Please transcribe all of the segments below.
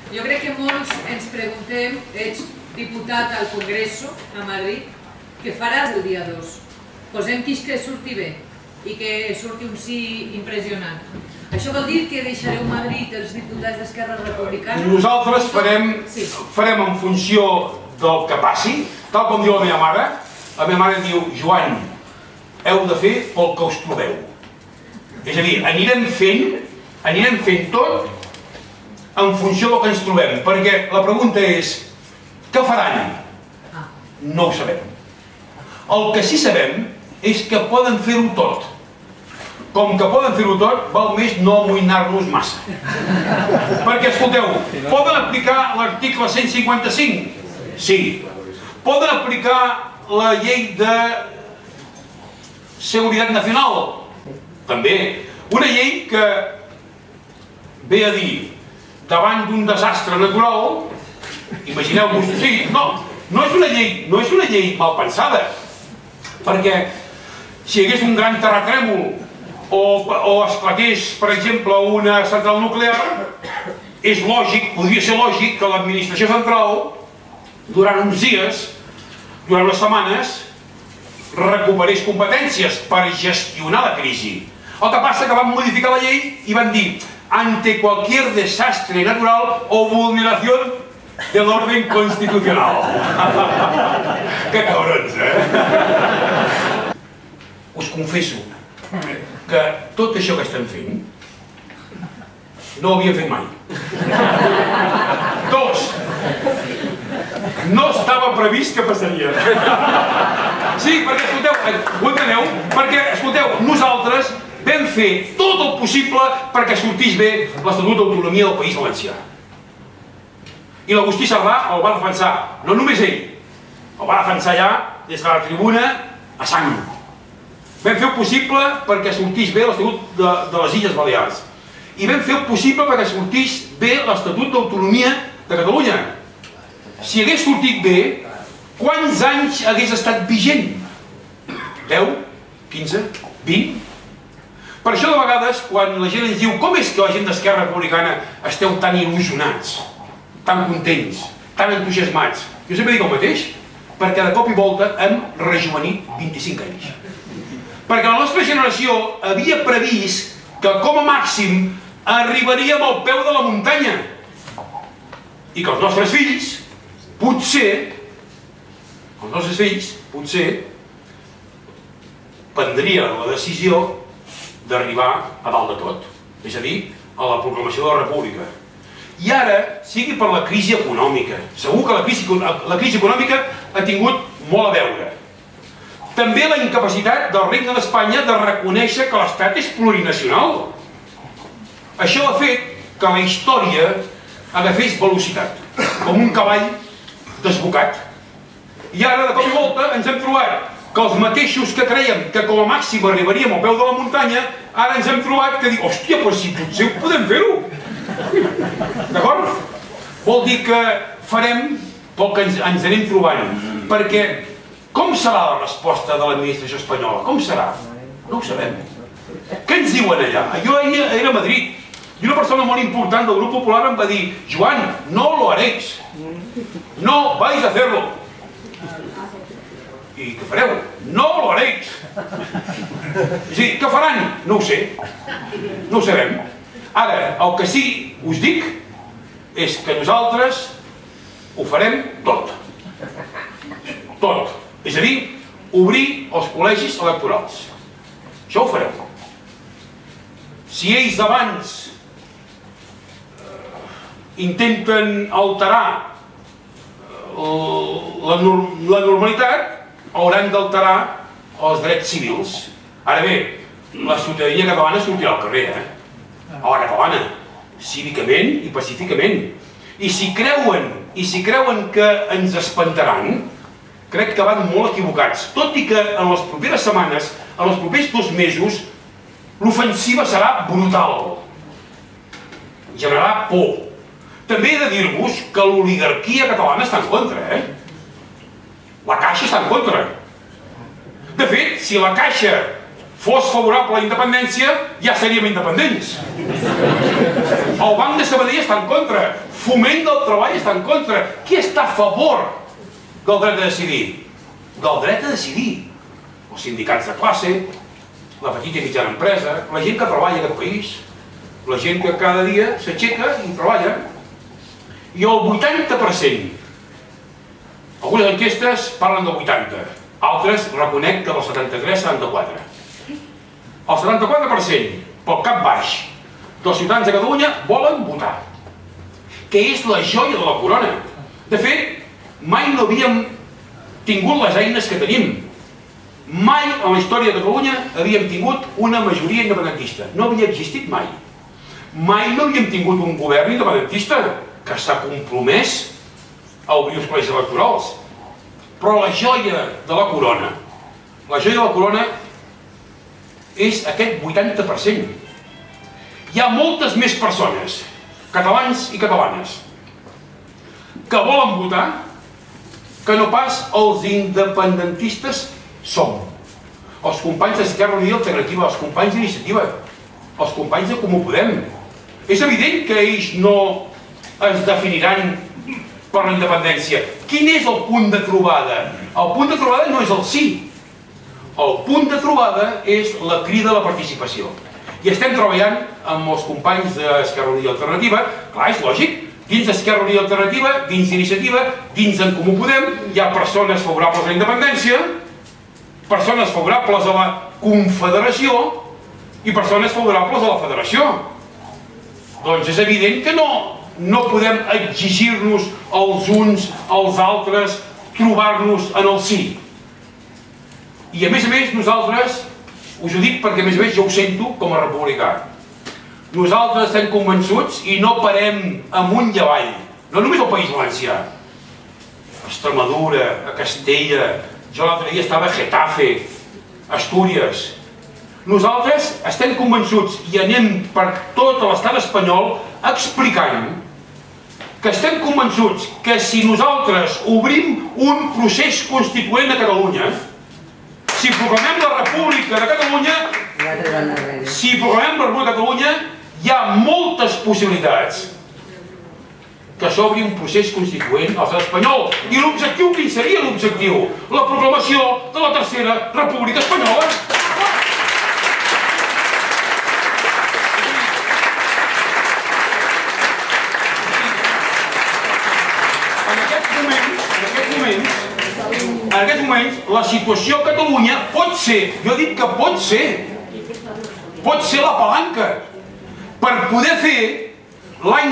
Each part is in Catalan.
Jo crec que molts ens preguntem, ets diputat al Congreso, a Madrid, què faràs el dia 2? Posem que surti bé i que surti un sí impressionant. Això vol dir que deixareu Madrid els diputats d'Esquerra Republicana? Nosaltres farem en funció del que passi, tal com diu la meva mare. La meva mare diu, Joan, heu de fer pel que us trobeu. És a dir, anirem fent tot en funció del que ens trobem, perquè la pregunta és, què faran? No ho sabem. El que sí sabem és que poden fer-ho tot. Com que poden fer-ho tot, val més no amoïnar-nos massa. Perquè, escolteu, poden aplicar l'article 155? Sí. Poden aplicar la llei de seguretat nacional? També. Una llei que ve a dir, davant d'un desastre natural, imagineu-vos, sí, no és una llei mal pensada, perquè si hi hagués un gran terratrèmol o esclatés, per exemple, una central nuclear, és lògic, podria ser lògic que l'administració central, durant uns dies, durant unes setmanes, recuperés competències per gestionar la crisi. El que passa que van modificar la llei i van dir ante cualquier desastre natural o vulneración del orden constitucional. Que cabrons, eh? Us confesso que tot això que estem fent no ho havia fet mai. 2. No estava previst que passaria. Sí, perquè, escolteu, ho enteneu? Perquè, escolteu, nosaltres vam fer tot el possible perquè sortís bé l'Estatut d'Autonomia del País Valencià. I l'Agustí Cerdà el va defensar, no només ell, el va defensar allà des de la tribuna a sang. Vam fer el possible perquè sortís bé l'Estatut de les Illes Balears. I vam fer el possible perquè sortís bé l'Estatut d'Autonomia de Catalunya. Si hagués sortit bé, quants anys hagués estat vigent? 10? 15? 20? Per això de vegades, quan la gent ens diu com és que la gent d'Esquerra Republicana esteu tan il·lusionats, tan contents, tan entusiasmats, jo sempre dic el mateix, perquè de cop i volta hem rejuvenit 25 anys. Perquè la nostra generació havia previst que com a màxim arribaríem al peu de la muntanya i que els nostres fills potser prendrien la decisió d'arribar a dalt de tot, és a dir, a la proclamació de la República. I ara, sigui per la crisi econòmica, segur que la crisi econòmica ha tingut molt a veure. També la incapacitat del Regne d'Espanya de reconèixer que l'Estat és plurinacional. Això ha fet que la història agafés velocitat, com un cavall desbocat. I ara, de cop i volta, ens hem trobat que els mateixos que creiem que com a màxim arribaríem al peu de la muntanya, ara ens hem trobat que dic, hòstia, però si potser podem fer-ho. D'acord? Vol dir que farem pel que ens anem trobant. Perquè com serà la resposta de l'administració espanyola? Com serà? No ho sabem. Què ens diuen allà? Jo era a Madrid i una persona molt important del grup popular em va dir, Joan, no lo haréis. No vais a hacerlo. I què fareu? No lo haréis. És a dir, què faran? No ho sé. No ho sabem. Ara, el que sí us dic és que nosaltres ho farem tot. Tot. És a dir, obrir els col·legis electorals. Això ho farem. Si ells abans intenten alterar la normalitat, hauran d'alterar els drets civils. Ara bé, la ciutadania catalana sortirà al carrer, a la catalana, cívicament i pacíficament. I si creuen que ens espantaran, crec que van molt equivocats. Tot i que en les properes setmanes, en els propers 2 mesos, l'ofensiva serà brutal. Generarà por. També he de dir-vos que l'oligarquia catalana està en contra, La Caixa està en contra. De fet, si la Caixa fos favorable a la independència, ja seríem independents. El Banc de Sabadell està en contra. Foment del treball està en contra. Qui està a favor del dret a decidir? Del dret a decidir. Els sindicats de classe, la petita i mitjana empresa, la gent que treballa en aquest país, la gent que cada dia s'aixeca i treballa. I el 80%, algunes enquestes parlen del 80%, altres reconec que del 73-74%. El 74%, pel cap baix, dels ciutadans de Catalunya volen votar, que és la joia de la corona. De fet, mai no havíem tingut les eines que tenim. Mai en la història de Catalunya havíem tingut una majoria independentista. No havia existit mai. Mai no havíem tingut un govern independentista que s'ha compromès a obrir els col·legis electorals. Però la joia de la corona, és aquest 80%. Hi ha moltes més persones, catalans i catalanes, que volen votar que no pas els independentistes som. Els companys d'Esquerra Unida i Alternativa, els companys d'Iniciativa, els companys de Comú Podem. És evident que ells no es definiran per la independència. Quin és el punt de trobada? El punt de trobada no és el sí. El punt de trobada és la crida a la participació. I estem treballant amb els companys d'Esquerra Unida i Alternativa. Clar, és lògic. Dins d'Esquerra Unida i Alternativa, dins d'Iniciativa, dins d'en Comú Podem, hi ha persones favorables a la independència, persones favorables a la confederació i persones favorables a la federació. Doncs és evident que no podem exigir-nos els uns als altres, trobar-nos en el sí. I a més, nosaltres, us ho dic perquè a més jo ho sento com a republicà, nosaltres estem convençuts i no parem amunt i avall, no només al País Valencià, a Extremadura, a Castella, jo l'altre dia estava a Getafe, Astúries. Nosaltres estem convençuts i anem per tot l'estat espanyol explicant que estem convençuts que si nosaltres obrim un procés constituent a Catalunya, si proclamem la República de Catalunya, hi ha moltes possibilitats que s'obri un procés constituent a l'estat espanyol. I l'objectiu, quin seria l'objectiu? La proclamació de la Tercera República Espanyola. En aquests moments, la situació a Catalunya pot ser, jo dic que pot ser la palanca per poder fer l'any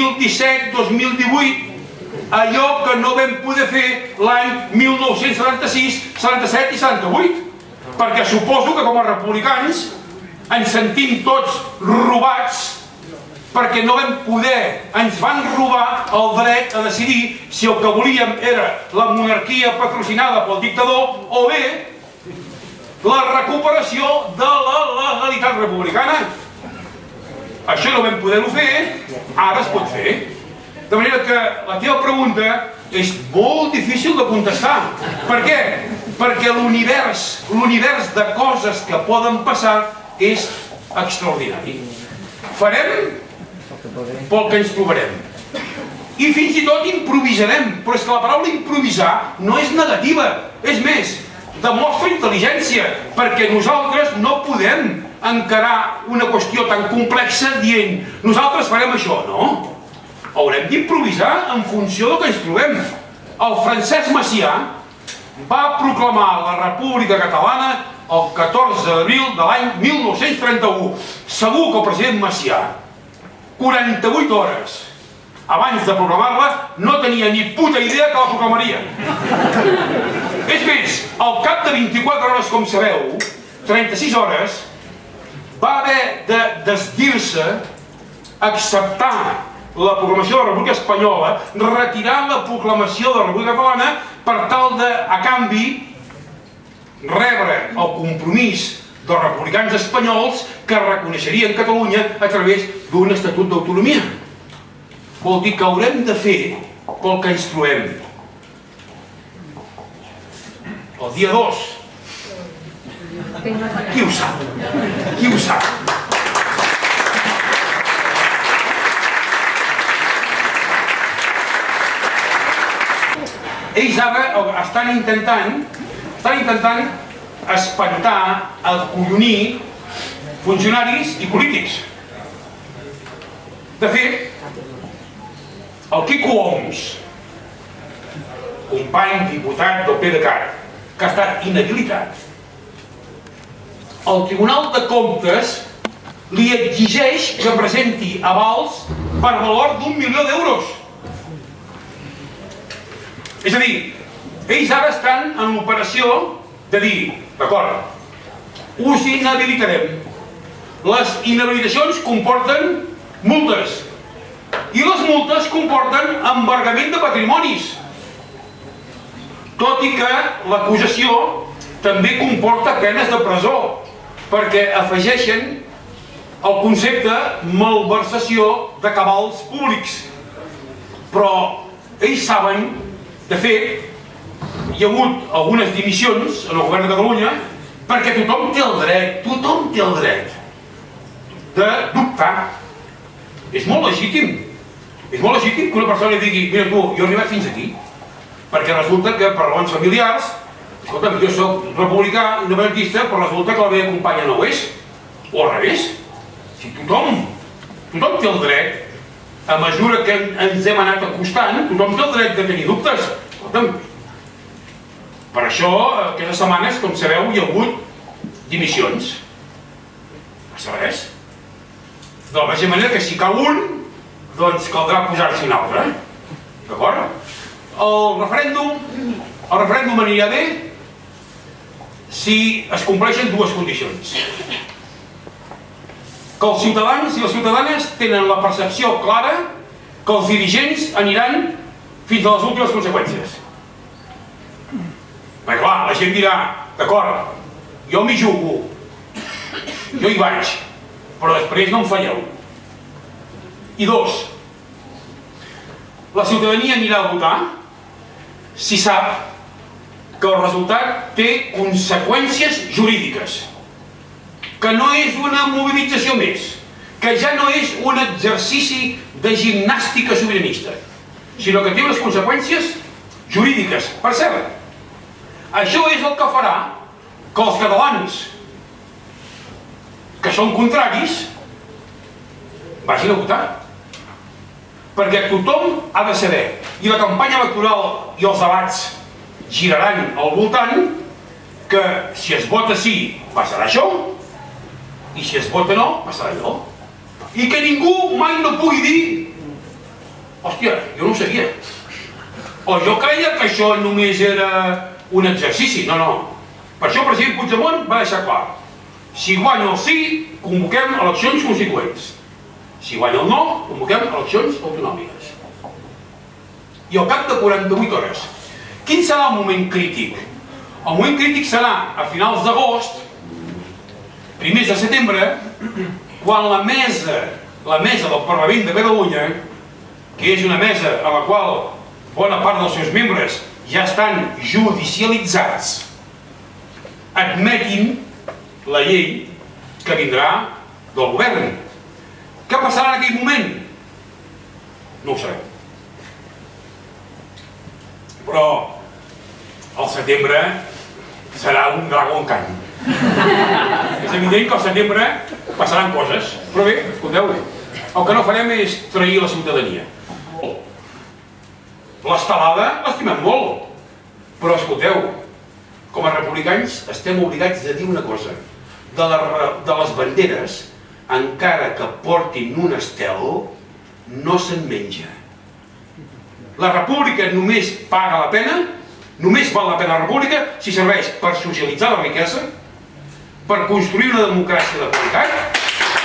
2017-2018 allò que no vam poder fer l'any 1976, 77 i 78. Perquè suposo que com a republicans ens sentim tots robats perquè no vam poder, ens van robar el dret a decidir si el que volíem era la monarquia patrocinada pel dictador o bé la recuperació de la legalitat republicana. Això no vam poder-ho fer, ara es pot fer. De manera que la teva pregunta és molt difícil de contestar. Per què? Perquè l'univers de coses que poden passar és extraordinari. Farem pel que ens trobarem. I fins i tot improvisarem, però és que la paraula improvisar no és negativa, és més, demostra intel·ligència, perquè nosaltres no podem encarar una qüestió tan complexa dient nosaltres farem això, no? Haurem d'improvisar en funció del que ens trobem. El Francesc Macià va proclamar la República Catalana el 14 d'abril de l'any 1931. Segur que el president Macià 48 hores abans de proclamar-la no tenia ni puta idea que la proclamaria. És més, al cap de 24 hores, com sabeu, 36 hores, va haver de desdir-se, acceptar la proclamació de la República Espanyola, retirar la proclamació de la República Catalana per tal de, a canvi, rebre el compromís dels republicans espanyols que reconeixerien Catalunya a través d'un estatut d'autonomia. Vol dir que haurem de fer pel que ens trobem. El dia 2. Qui ho sap? Qui ho sap? ells ara estan intentant espantar, acollonir funcionaris i polítics. De fet, el Quico Homs, company diputat del PDeCAT, que ha estat inhabilitat, el Tribunal de Comptes li exigeix que presenti avals per valor d'1 milió d'euros. És a dir, ells ara estan en l'operació de dir, d'acord, us inhabilitarem. Les inhabilitacions comporten multes i les multes comporten embargament de patrimonis. Tot i que l'acusació també comporta penes de presó, perquè afegeixen el concepte malversació de cabals públics. Però ells saben, de fet, hi ha hagut algunes dimissions en el govern de Catalunya perquè tothom té el dret de dubtar. És molt legítim. És molt legítim que una persona digui, mira tu, jo he arribat fins aquí, perquè resulta que per raons familiars, escolta'm, jo soc republicà, independentista, però resulta que la meva companya no ho és, o al revés. Si tothom té el dret, a mesura que ens hem anat acostant, tothom té el dret de tenir dubtes. Escolta'm, per això, aquestes setmanes, com sabeu, hi ha hagut dimissions. No passa res. De la mateixa manera que si cal un, doncs caldrà posar-s'hi un altre. D'acord? El referèndum aniria bé si es compleixen dues condicions. Que els ciutadans i les ciutadanes tenen la percepció clara que els dirigents aniran fins a les últimes conseqüències. Perquè clar, la gent dirà, d'acord, jo m'hi jugo, jo hi vaig, però després no em falleu. I dos, la ciutadania anirà a votar si sap que el resultat té conseqüències jurídiques, que no és una mobilització més, que ja no és un exercici de gimnàstica sobiranista, sinó que té unes conseqüències jurídiques. Per cert, això és el que farà que els catalans que són contraris vagin a votar. Perquè tothom ha de saber, i la campanya electoral i els debats giraran al voltant, que si es vota sí, passarà això, i si es vota no, passarà allò. I que ningú mai no pugui dir, hòstia, jo no ho sabia. O jo creia que això només era un exercici. No, no. Per això el president Puigdemont va deixar clar. Si guanya el sí, convoquem eleccions constituents. Si guanya el no, convoquem eleccions autonòmiques. I al cap de 48 hores. Quin serà el moment crític? El moment crític serà a finals d'agost, primers de setembre, quan la mesa del Parlament de Catalunya, que és una mesa a la qual bona part dels seus membres ja estan judicialitzats, admetin la llei que vindrà del govern. Què passarà en aquell moment? No ho sabem. Però al setembre serà un dragon cany. És evident que al setembre passaran coses. Però bé, escolteu, el que no farem és trair la ciutadania. L'estelada l'estimem molt, però escolteu, com a republicans estem obligats a dir una cosa. De les banderes, encara que portin un estel, no se'n menja. La república només paga la pena, només val la pena la república si serveix per socialitzar la riquesa, per construir una democràcia de qualitat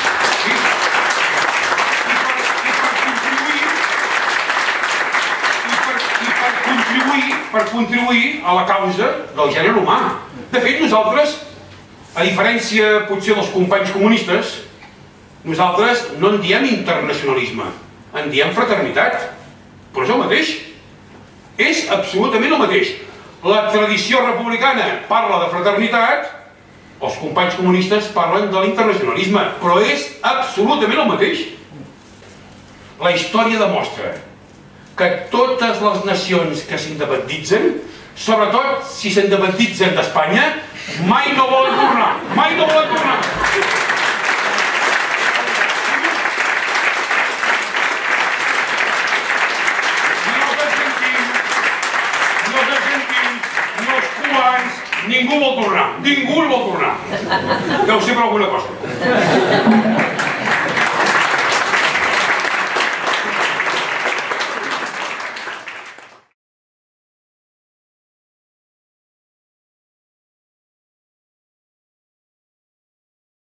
i per contribuir a la causa del gènere humà. De fet, nosaltres, a diferència potser dels companys comunistes, nosaltres no en diem internacionalisme, en diem fraternitat. Però és el mateix. És absolutament el mateix. La tradició republicana parla de fraternitat, els companys comunistes parlen de l'internacionalisme, però és absolutament el mateix. La història demostra que totes les nacions que s'independitzen, sobretot si s'independitzen d'Espanya, mai no volen tornar, mai no volen tornar. Ningú vol tornar, ningú vol tornar. Deu ser per alguna cosa.